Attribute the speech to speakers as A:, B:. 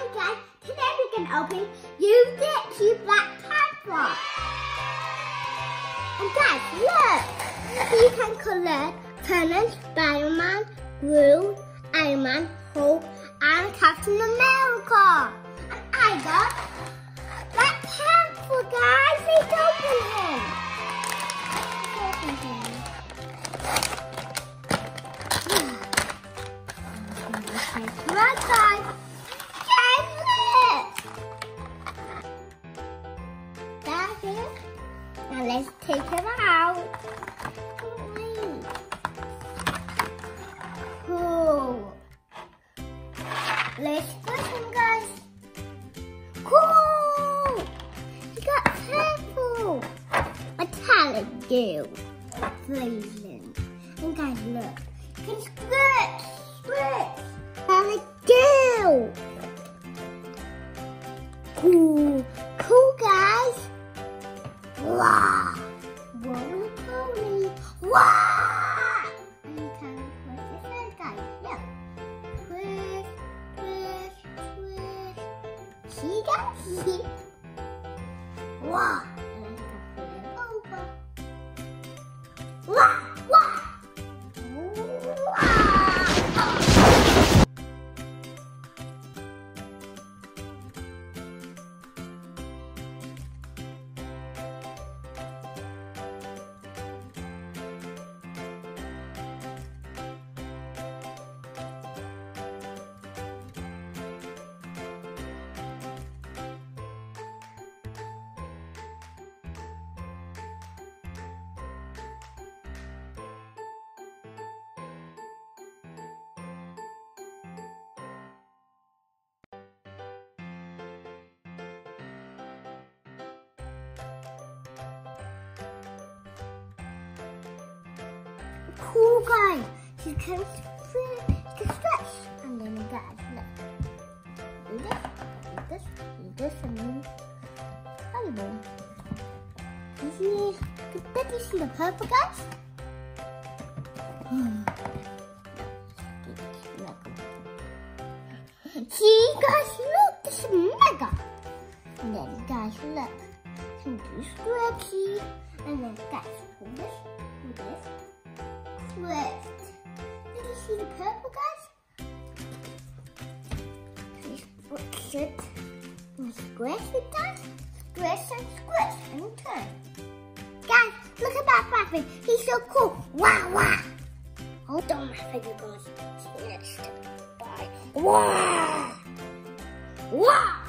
A: guys, today we can open goojitzu Black Panther. And guys, look! You can collect Panther, Spider-Man, Groot, Iron Man, Hulk, and Captain America. And I got Black Panther, guys. Let's open him. Right, guys. Guys, look! That's it. Now let's take him out. Cool. Let's put him, guys. Cool! He got purple. Metallic goo. Freezing. And guys, look. You can stretch. Metallic goo. Cool. Cool, guys. Wow. Roly poly. Wow! And you can twist his head, guys. Look. Twist, twist, twist. See, guys? Wow. And then you can flip him over. Wow! Wow! Cool, guys. You can stretch. And then guys, look. Do this, and then volleyball. You see the purple, guys? See, guys, look. This is mega. And then, guys, look. You can do stretchy. And then, guys, pull this, do this. Twist. Did you see the purple, guys? Squish it. And squish it, guys. Squish and squish and turn. Guys, look at that Panther. He's so cool. Wow, wow. Hold on, my finger goes next. Bye. Wow. Wow.